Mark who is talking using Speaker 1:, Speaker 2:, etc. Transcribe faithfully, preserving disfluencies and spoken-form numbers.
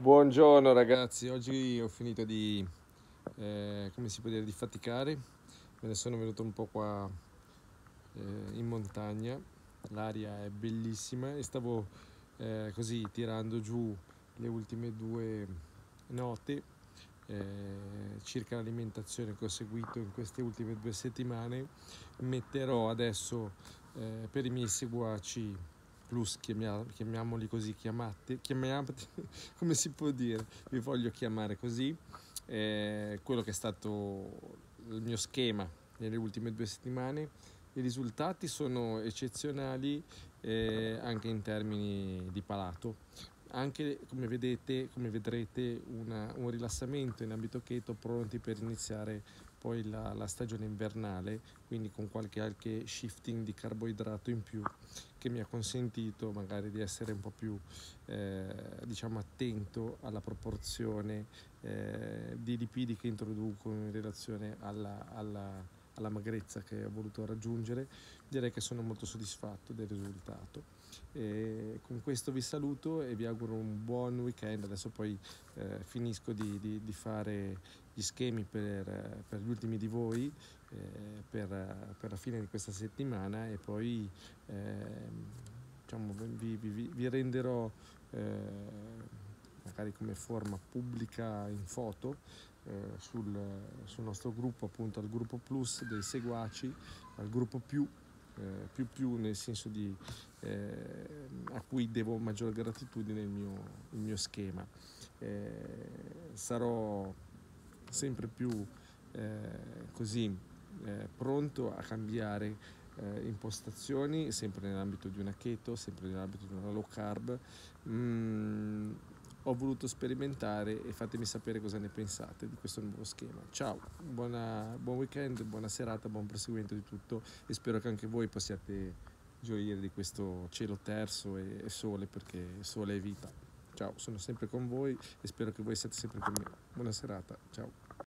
Speaker 1: Buongiorno ragazzi, oggi ho finito di, eh, come si può dire, di faticare, me ne sono venuto un po' qua eh, in montagna, l'aria è bellissima e stavo eh, così tirando giù le ultime due note eh, circa l'alimentazione che ho seguito in queste ultime due settimane. Metterò adesso eh, per i miei seguaci plus, chiamia- chiamiamoli così, chiamate, chiamate, come si può dire, vi voglio chiamare così, eh, quello che è stato il mio schema nelle ultime due settimane. I risultati sono eccezionali eh, anche in termini di palato. Anche come vedete, come vedrete, una, un rilassamento in ambito keto, pronti per iniziare poi la, la stagione invernale, quindi con qualche anche shifting di carboidrato in più che mi ha consentito magari di essere un po' più eh, diciamo attento alla proporzione eh, di lipidi che introduco in relazione alla, alla, alla magrezza che ho voluto raggiungere. Direi che sono molto soddisfatto del risultato. E con questo vi saluto e vi auguro un buon weekend. Adesso poi eh, finisco di, di, di fare gli schemi per, per gli ultimi di voi eh, per, per la fine di questa settimana e poi eh, diciamo, vi, vi, vi renderò eh, magari come forma pubblica in foto eh, sul, sul nostro gruppo, appunto al gruppo plus dei seguaci, al gruppo più eh, più più nel senso di eh, a cui devo maggior gratitudine il mio, il mio schema. Eh, sarò sempre più eh, così eh, pronto a cambiare eh, impostazioni, sempre nell'ambito di una keto, sempre nell'ambito di una low carb. Mm, ho voluto sperimentare e fatemi sapere cosa ne pensate di questo nuovo schema. Ciao, buona, buon weekend, buona serata, buon proseguimento di tutto e spero che anche voi possiate gioire di questo cielo terso e, e sole, perché sole è vita. Ciao, sono sempre con voi e spero che voi siate sempre con me. Buona serata, ciao.